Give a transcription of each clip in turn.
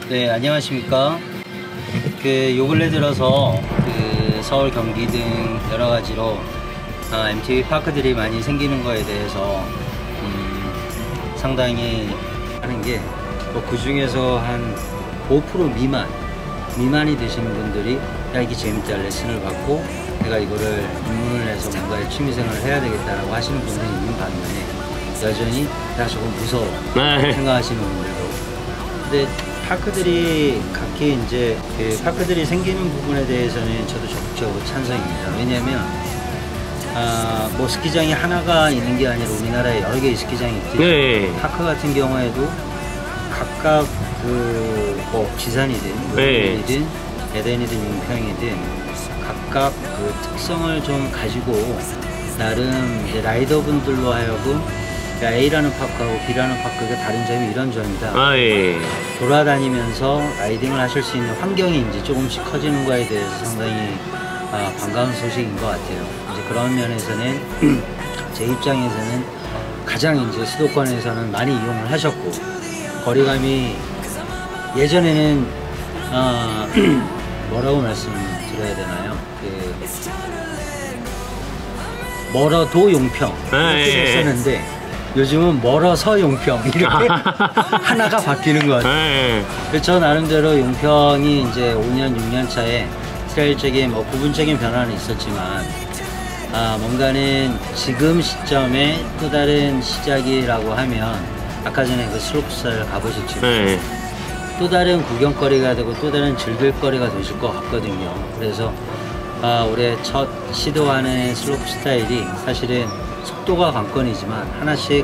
네, 안녕하십니까. 요 근래 들어서 서울, 경기 등 여러 가지로 MTB 파크들이 많이 생기는 거에 대해서 상당히 하는 게 그 중에서 한 5% 미만이 되시는 분들이 야, 이게 재밌다 레슨을 받고 내가 이거를 입문을 해서 뭔가의 취미생활을 해야 되겠다라고 하시는 분들이 있는 반면에 여전히 야, 저거 무서워 생각하시는 분들도. 근데 파크들이 각기 이제 파크들이 생기는 부분에 대해서는 저도 적극적으로 찬성입니다. 왜냐하면 뭐 스키장이 하나가 있는 게 아니라 우리나라에 여러 개의 스키장이 있듯이 네. 파크 같은 경우에도 각각 뭐 지산이든 물이든 에덴이든 용평이든 각각 그 특성을 좀 가지고 나름 이제 라이더분들로 하여금 A라는 파크하고 B라는 파크가 다른 점이 이런 점이다. 예. 돌아다니면서 라이딩을 하실 수 있는 환경이 이제 조금씩 커지는 거에 대해서 상당히 반가운 소식인 것 같아요. 이제 그런 면에서는 제 입장에서는 가장 이제 수도권에서는 많이 이용을 하셨고 거리감이 예전에는 뭐라고 말씀드려야 되나요? 멀어도 용평 이렇게 했었는데 요즘은 멀어서 용평 이렇게 하나가 바뀌는 것 같아요. 그래서 저 나름대로 용평이 이제 5년, 6년 차에 트레일적인 뭐 부분적인 변화는 있었지만 뭔가는 지금 시점에 또 다른 시작이라고 하면 아까 전에 그 슬로프스타일 가보셨지만 또 다른 구경거리가 되고 또 다른 즐길거리가 되실 것 같거든요. 그래서 올해 첫 시도하는 슬로프 스타일이 사실은 속도가 관건이지만 하나씩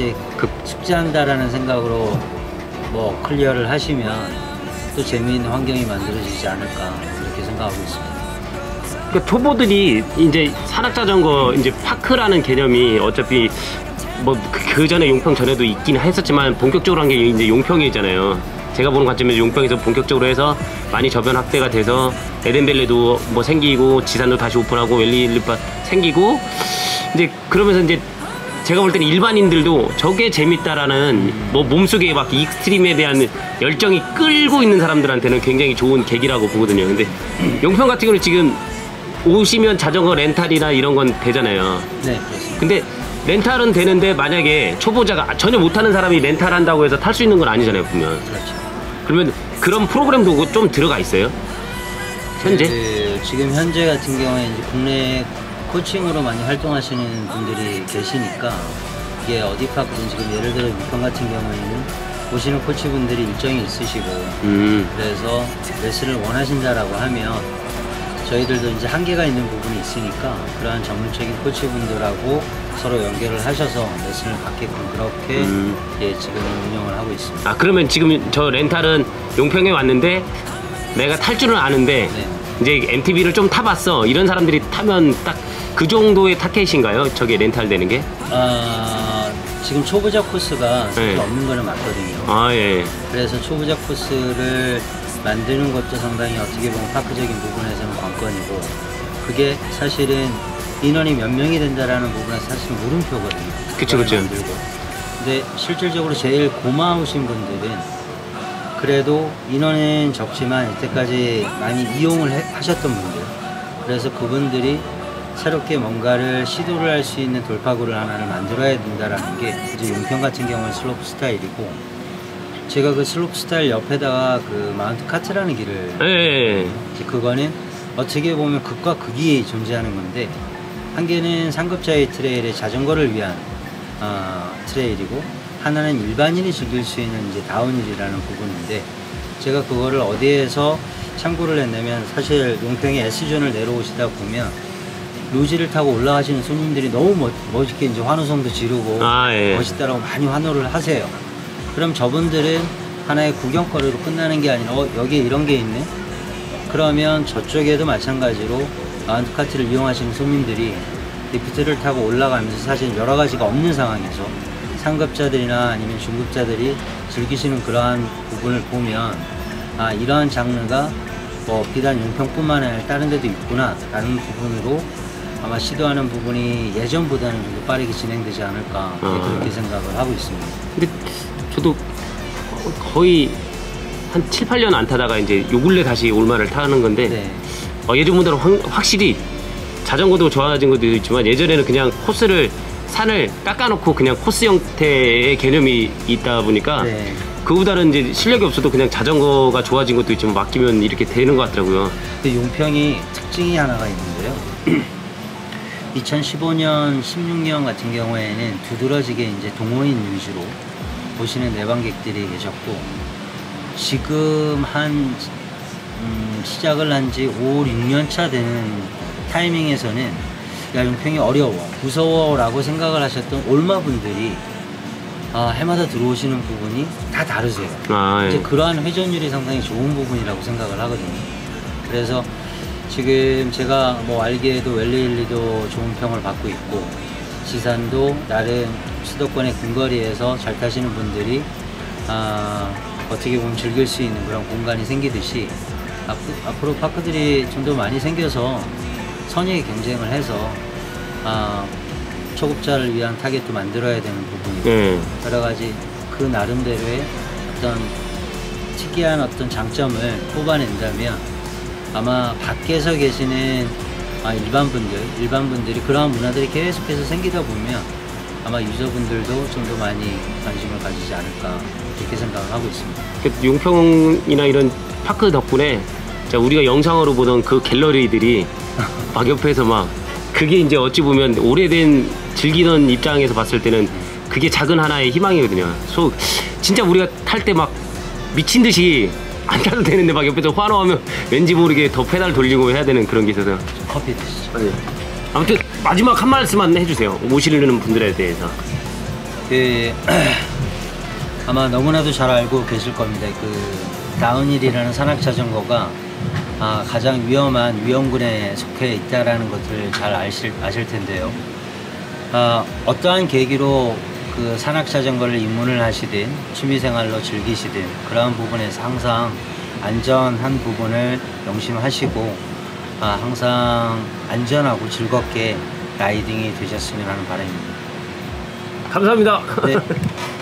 숙지한다라는 생각으로 뭐 클리어를 하시면 또 재미있는 환경이 만들어지지 않을까 그렇게 생각하고 있습니다. 그러니까 초보들이 이제 산악자전거 이제 파크라는 개념이 어차피 뭐 그 전에 용평 전에도 있긴 했었지만 본격적으로 한 게 이제 용평이잖아요. 제가 보는 관점에서 용평에서 본격적으로 해서 많이 저변 확대가 돼서 에덴밸리도 뭐 생기고 지산도 다시 오픈하고 웰리리파 생기고 이제 그러면서 이제 제가 볼 때는 일반인들도 저게 재밌다라는 뭐 몸속에 막 익스트림에 대한 열정이 끌고 있는 사람들한테는 굉장히 좋은 계기라고 보거든요. 근데 용평 같은 경우는 지금 오시면 자전거 렌탈이나 이런 건 되잖아요. 네, 그렇습니다. 근데 렌탈은 되는데 만약에 초보자가 전혀 못하는 사람이 렌탈한다고 해서 탈 수 있는 건 아니잖아요, 보면. 그렇죠. 그러면 그런 프로그램도 좀 들어가 있어요? 현재? 지금 현재 같은 경우에 이제 국내 코칭으로 많이 활동하시는 분들이 계시니까 이게 어디 파크든 지금 예를 들어 용평 같은 경우에는 오시는 코치분들이 일정이 있으시고 그래서 레슨을 원하신다라고 하면 저희들도 이제 한계가 있는 부분이 있으니까 그러한 전문적인 코치분들하고 서로 연결을 하셔서 레슨을 받게끔 그렇게 지금 운영을 하고 있습니다. 그러면 지금 저 렌탈은 용평에 왔는데 내가 탈 줄은 아는데 이제 MTB를 좀 타봤어 이런 사람들이 타면 딱 그 정도의 타켓인가요? 저게 렌탈 되는 게? 지금 초보자 코스가 없는 거는 맞거든요. 예. 그래서 초보자 코스를 만드는 것도 상당히 어떻게 보면 파크적인 부분에서는 관건이고 그게 사실은 인원이 몇 명이 된다라는 부분은 사실 물음표거든요. 그쵸. 근데 실질적으로 제일 고마우신 분들은 그래도 인원은 적지만 이때까지 많이 이용을 하셨던 분들 그래서 그분들이 새롭게 뭔가를 시도를 할 수 있는 돌파구를 하나를 만들어야 된다라는 게 이제 용평 같은 경우는 슬로프 스타일이고 제가 그 슬로프 스타일 옆에다가 그 마운트 카트라는 길을 이제 그거는 어떻게 보면 극과 극이 존재하는 건데 한 개는 상급자의 트레일에 자전거를 위한 트레일이고 하나는 일반인이 즐길 수 있는 이제 다운힐이라는 부분인데 제가 그거를 어디에서 참고를 했냐면 사실 용평의 S존을 내려오시다 보면 루지를 타고 올라가시는 손님들이 너무 멋있게 이제 환호성도 지르고 멋있다라고 많이 환호를 하세요. 그럼 저분들은 하나의 구경거리로 끝나는 게 아니라 여기에 이런 게 있네? 그러면 저쪽에도 마찬가지로 마운트 카트를 이용하시는 손님들이 리프트를 타고 올라가면서 사실 여러 가지가 없는 상황에서 상급자들이나 아니면 중급자들이 즐기시는 그러한 부분을 보면 이러한 장르가 뭐 비단 용평뿐만 아니라 다른 데도 있구나 라는 부분으로 아마 시도하는 부분이 예전보다는 좀 더 빠르게 진행되지 않을까 그렇게 생각을 하고 있습니다. 근데 저도 거의 한 7, 8년 안 타다가 이제 요 근래 다시 올마를 타는 건데 네. 예전보다는 확실히 자전거도 좋아진 것도 있지만 예전에는 그냥 코스를 산을 깎아놓고 그냥 코스 형태의 개념이 있다 보니까 네. 그보다는 이제 실력이 없어도 그냥 자전거가 좋아진 것도 있지만 맡기면 이렇게 되는 것 같더라고요. 근데 용평이 특징이 하나가 있는데요. 2015년, 16년 같은 경우에는 두드러지게 이제 동호인 위주로 보시는 내방객들이 계셨고, 지금 시작을 한 지 5, 6년 차 되는 타이밍에서는 야, 용평이 어려워, 무서워 라고 생각을 하셨던 올마분들이 해마다 들어오시는 부분이 다 다르세요. 이제 예. 그러한 회전율이 상당히 좋은 부분이라고 생각을 하거든요. 그래서 지금 제가 뭐 알기에도 웰레일리도 좋은 평을 받고 있고, 지산도 나름 수도권의 근거리에서 잘 타시는 분들이 어떻게 보면 즐길 수 있는 그런 공간이 생기듯이 앞으로 파크들이 좀 더 많이 생겨서 선의의 경쟁을 해서 초급자를 위한 타겟도 만들어야 되는 부분이고, 여러 가지 그 나름대로의 어떤 특이한 어떤 장점을 뽑아낸다면 아마 밖에서 계시는 일반 분들이 그러한 문화들이 계속해서 생기다 보면 아마 유저분들도 좀 더 많이 관심을 가지지 않을까, 이렇게 생각을 하고 있습니다. 용평이나 이런 파크 덕분에 우리가 영상으로 보던 그 갤러리들이 막 옆에서 막 그게 이제 어찌 보면 오래된 즐기던 입장에서 봤을 때는 그게 작은 하나의 희망이거든요. 진짜 우리가 탈 때 막 미친 듯이 안 타도 되는데 막 옆에서 환호하면 왠지 모르게 더 페달 돌리고 해야 되는 그런 게 있어서. 커피 드시죠. 네. 아무튼 마지막 한 말씀만 해주세요. 오시려는 분들에 대해서. 아마 너무나도 잘 알고 계실 겁니다. 다운힐이라는 산악자전거가 가장 위험한 위험군에 속해 있다라는 것을 잘 아실 텐데요. 어떠한 계기로 그 산악자전거를 입문을 하시든 취미생활로 즐기시든 그러한 부분에서 항상 안전한 부분을 명심하시고 항상 안전하고 즐겁게 라이딩이 되셨으면 하는 바람입니다. 감사합니다. 네.